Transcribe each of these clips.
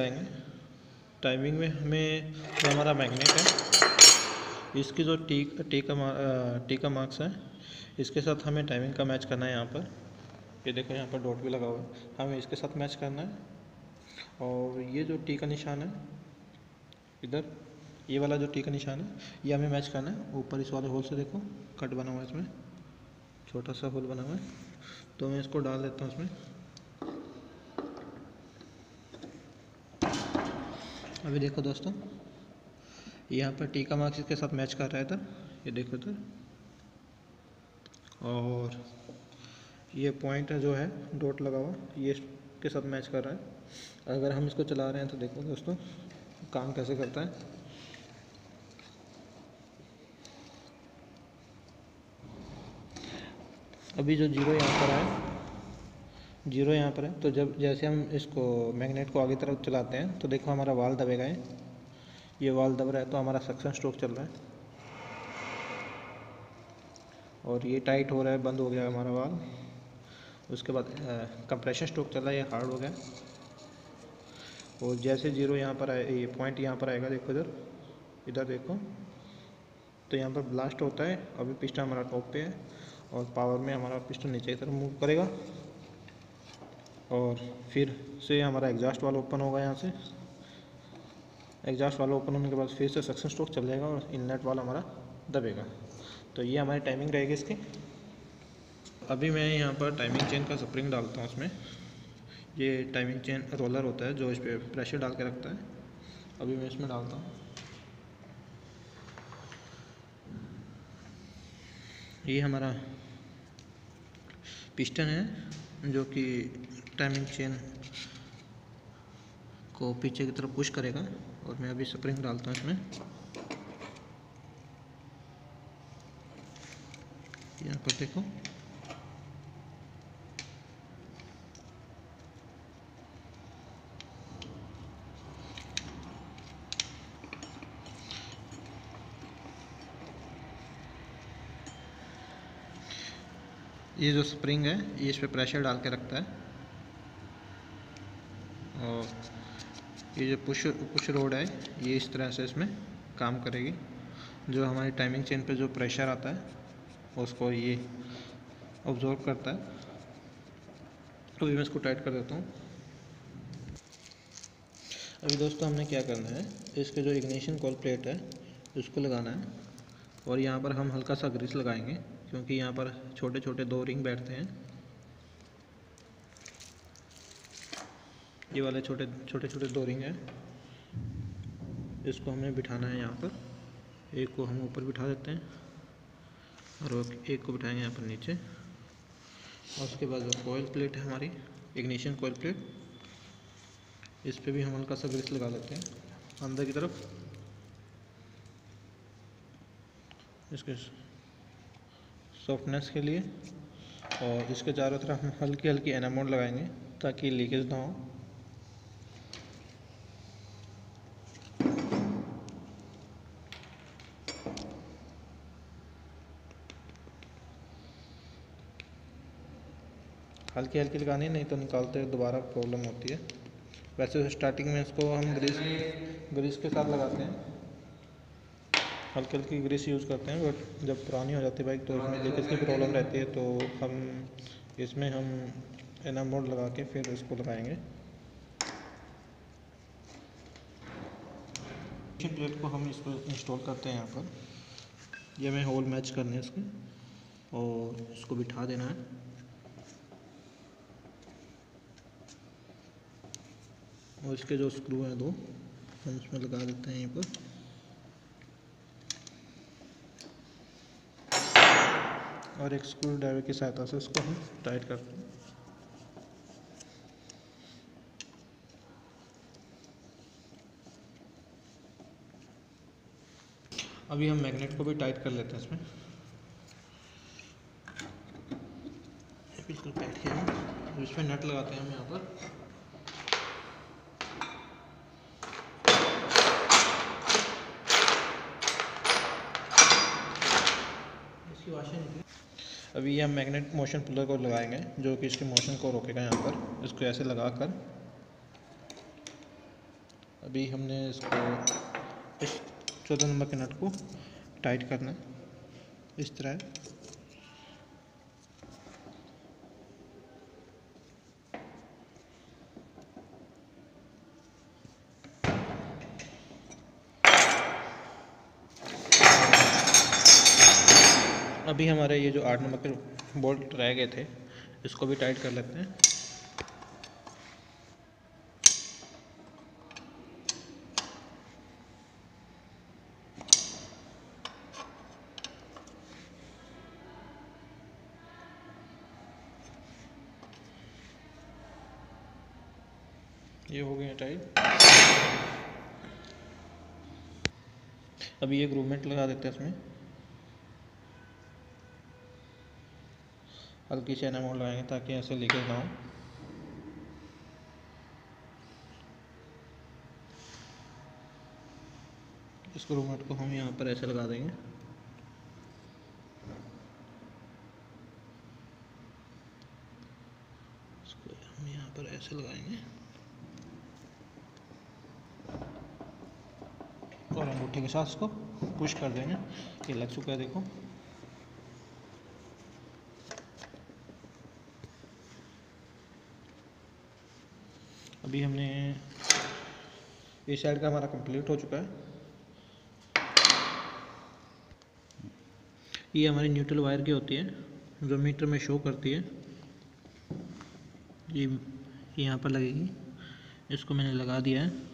चलाएंगे। टाइमिंग में हमें जो हमारा मैग्नेट है, इसकी जो टी का मार्क्स है, इसके साथ हमें टाइमिंग का मैच करना है। यहाँ पर ये देखो, यहाँ पर डॉट भी लगा हुआ है, हमें इसके साथ मैच करना है। और ये जो टी का निशान है इधर, ये वाला जो टी का निशान है, ये हमें मैच करना है। ऊपर इस वाले होल से देखो कट बना हुआ है, इसमें छोटा सा होल बना हुआ है, तो मैं इसको डाल देता हूँ इसमें। अभी देखो दोस्तों, यहाँ पर टी का मार्क्स इसके साथ मैच कर रहा है इधर, ये देखो इधर। और ये पॉइंट जो है डॉट लगा हुआ, ये इसके साथ मैच कर रहा है। अगर हम इसको चला रहे हैं तो देखो दोस्तों काम कैसे करता है। अभी जो जीरो यहाँ पर है, जीरो यहाँ पर है, तो जब जैसे हम इसको मैग्नेट को आगे तरफ चलाते हैं तो देखो हमारा वाल दबेगा, ये वाल दब रहा है, तो हमारा सक्शन स्ट्रोक चल रहा है। और ये टाइट हो रहा है, बंद हो गया हमारा वाल। उसके बाद कंप्रेशन स्ट्रोक चल रहा है, ये हार्ड हो गया। और जैसे जीरो यहाँ पर आए, ये पॉइंट यहाँ पर आएगा, देखो इधर, इधर देखो, तो यहाँ पर ब्लास्ट होता है। अभी पिस्टन हमारा टॉप पे है और पावर में हमारा पिस्टन नीचे की तरफ मूव करेगा। और फिर से हमारा एग्जॉस्ट वाल ओपन होगा, यहाँ से एग्जॉस्ट वाल ओपन होने के बाद फिर से सक्शन स्ट्रोक चल जाएगा और इनलेट वाल हमारा दबेगा। तो ये हमारी टाइमिंग रहेगी इसकी। अभी मैं यहाँ पर टाइमिंग चेन का स्प्रिंग डालता हूँ इसमें। ये टाइमिंग चेन रोलर होता है जो इस पर प्रेशर डाल के रखता है। अभी मैं इसमें डालता हूँ। ये हमारा पिस्टन है जो कि टाइमिंग चेन को पीछे की तरफ पुश करेगा। और मैं अभी स्प्रिंग डालता हूँ इसमें। यहाँ पर देखो, ये जो स्प्रिंग है ये इस पर प्रेशर डाल के रखता है। और ये जो पुश रोड है ये इस तरह से इसमें काम करेगी। जो हमारी टाइमिंग चेन पे जो प्रेशर आता है उसको ये ऑब्जॉर्व करता है। तो अभी मैं इसको टाइट कर देता हूँ। अभी दोस्तों हमने क्या करना है, इसके जो इग्निशन कॉइल प्लेट है उसको लगाना है। और यहाँ पर हम हल्का सा ग्रीस लगाएंगे क्योंकि यहाँ पर छोटे छोटे दो रिंग बैठते हैं। ये वाले छोटे छोटे दो रिंग हैं, इसको हमें बिठाना है यहाँ पर। एक को हम ऊपर बिठा देते हैं और एक को बिठाएंगे यहाँ पर नीचे। और उसके बाद जो कॉइल प्लेट है हमारी, इग्निशन कॉइल प्लेट, इस पे भी हम हल्का सा ग्रीस लगा लेते हैं अंदर की तरफ। इसके सॉफ्टनेस के लिए। और इसके चारों तरफ हम हल्की हल्की एनामोड लगाएंगे ताकि लीकेज ना हो। हल्की हल्की लगानी, नहीं तो निकालते दोबारा प्रॉब्लम होती है। वैसे स्टार्टिंग में इसको हम ग्रीस के साथ लगाते हैं, हल्की हल्की ग्रीस यूज़ करते हैं। बट जब पुरानी हो जाती है बाइक तो इसमें लीकेज की प्रॉब्लम रहती है, तो हम एनामोड लगा के फिर इसको लगाएंगे। प्लेट को हम इसको इंस्टॉल करते हैं यहाँ पर। ये हमें होल मैच करने हैं इसके और इसको बिठा देना है। और इसके जो स्क्रू हैं दो हम इसमें लगा देते हैं यहीं पर। और एक स्क्रू ड्राइवर की सहायता से इसको हम टाइट करते हैं। अभी हम मैग्नेट को भी टाइट कर लेते हैं इसमें। बिल्कुल टाइट किया है, इसमें नट लगाते हैं हम यहाँ पर। इसकी वाशिंग अभी ये हम मैग्नेट मोशन पुलर को लगाएंगे जो कि इसके मोशन को रोकेगा। यहाँ पर इसको ऐसे लगाकर अभी हमने इसको इस 14 नंबर के नट को टाइट करना है इस तरह। अभी हमारे ये जो 8 नंबर के बोल्ट रह गए थे इसको भी टाइट कर लेते हैं। ये हो गया टाइट। अभी ये ग्रूवमेंट लगा देते हैं इसमें। हल्की सी एनामोल लगाएंगे ताकि ऐसे लीकेज ना हो। इस ग्रूवमेंट को हम यहाँ पर ऐसे लगा देंगे। इसको हम यहाँ पर ऐसे लगाएंगे और अंगूठे के साथ इसको पुश कर देंगे। ये लग चुका है, देखो। अभी हमने इस साइड का हमारा कंप्लीट हो चुका है। ये हमारी न्यूट्रल वायर की होती है जो मीटर में शो करती है। ये यहाँ पर लगेगी। इसको मैंने लगा दिया है।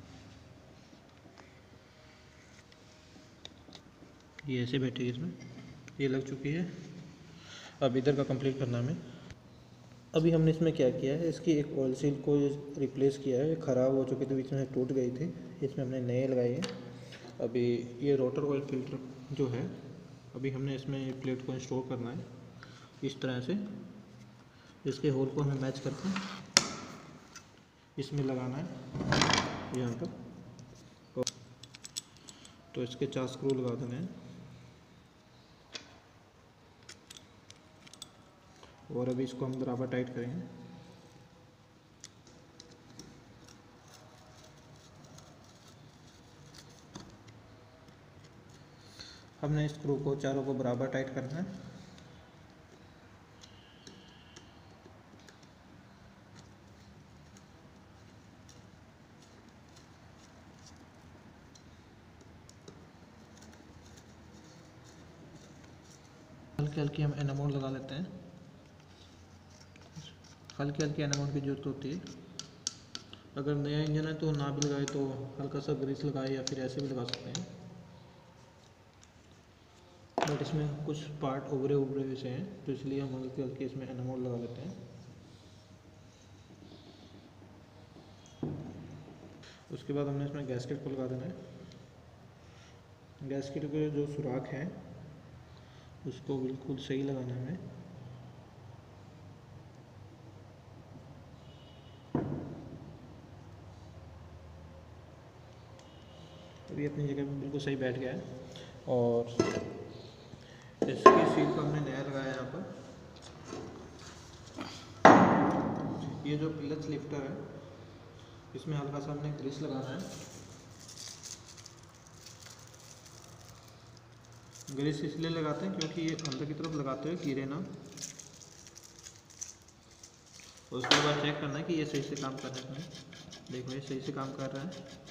ये ऐसे बैठेगी इसमें। ये लग चुकी है। अब इधर का कंप्लीट करना है हमें। अभी हमने इसमें क्या किया है, इसकी एक ऑयल सील को रिप्लेस किया है। ख़राब हो चुकी थी, बीच में टूट गई थी। इसमें हमने नए लगाई है। अभी ये रोटर ऑयल फिल्टर जो है, अभी हमने इसमें प्लेट को इंस्टॉल करना है इस तरह से। इसके होल को हमें मैच करके इसमें लगाना है यहाँ पर। तो इसके 4 स्क्रू लगा देने हैं। और अभी इसको हम बराबर टाइट करेंगे। हमने स्क्रू को चारों को बराबर टाइट करना है। हल्की हल्की हम एनामोल लगा लेते हैं। हल्की हल्की एनामोल की जरूरत होती है। अगर नया इंजन है तो ना भी लगाए तो हल्का सा ग्रीस लगाए या फिर ऐसे भी लगा सकते हैं। बट इसमें कुछ पार्ट उभरे से हैं तो इसलिए हम हल्की हल्की इसमें एनामोल लगा लेते हैं। उसके बाद हमने इसमें गैस्केट को लगा देना है। गैस्केट के जो सुराख हैं उसको बिल्कुल सही लगाना है हमें। अभी अपनी जगह में बिल्कुल सही बैठ गया है। और इसकी सील को हमने नया लगाया यहाँ पर। ये जो क्लच लिफ्टर है इसमें हल्का सा हमने ग्रीस लगाना है। ग्रीस इसलिए लगाते हैं क्योंकि ये अंदर की तरफ लगाते हुए गिरे ना। और उसके बाद चेक करना है कि ये सही से काम कर रहा है। देखो ये सही से काम कर रहा है।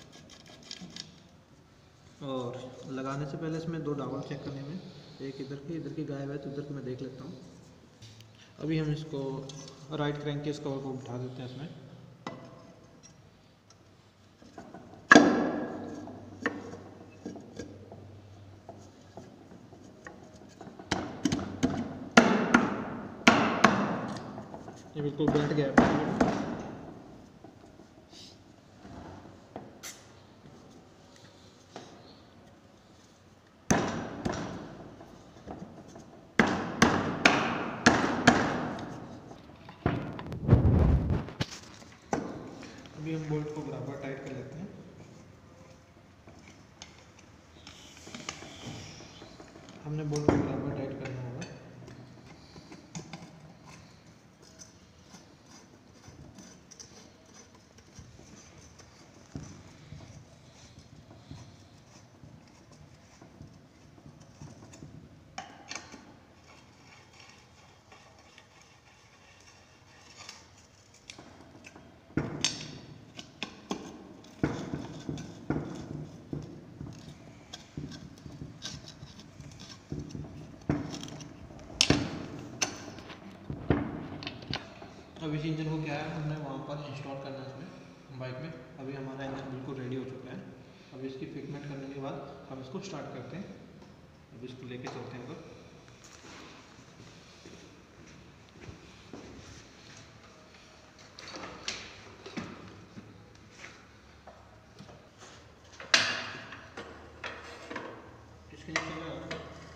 और लगाने से पहले इसमें 2 डावल चेक करने में, एक इधर की गायब है तो इधर की मैं देख लेता हूँ। अभी हम इसको राइट क्रैंक केस कवर को उठा देते हैं इसमें। ये बिल्कुल बैठ गया है। अभी हम बोल्ट को बराबर टाइट कर लेते हैं। हमने बोल्ट को बराबर टाइट करना होगा। अब इस इंजन को क्या है, हमने वहाँ पर इंस्टॉल करना है इसमें बाइक में। अभी हमारा इंजन बिल्कुल रेडी हो चुका है। अब इसकी फिटमेंट करने के बाद हम इसको स्टार्ट करते हैं। अब इसको लेके चलते हैं ऊपर। इसके नीचे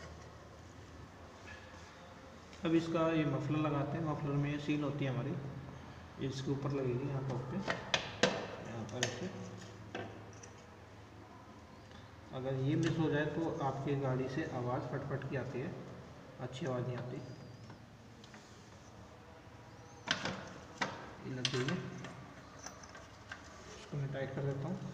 अब इसका ये मफलर लगाते हैं। मफलर में ये सील होती है हमारी, इसके ऊपर लगेगी यहाँ टॉप पे, यहाँ पर ऐसे। अगर ये मिस हो जाए तो आपकी गाड़ी से आवाज़ फट की आती है, अच्छी आवाज़ नहीं आती। ये लग गई है, इसको मैं टाइट कर देता हूँ।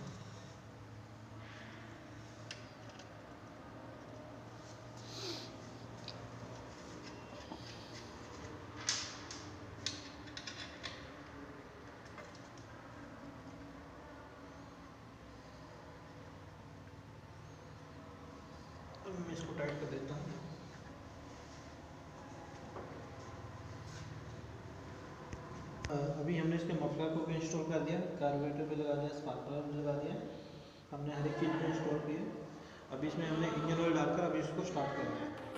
मैं इसको टाइट कर देता हूँ। अभी हमने इसके मफलर को भी इंस्टॉल कर दिया, कार्बोरेटर भी लगा दिया, स्पार्क प्लग भी लगा दिया, हमने हर एक चीज़ को इंस्टॉल किया। अभी इसमें हमने इंजन ऑयल डालकर अभी इसको स्टार्ट करना है।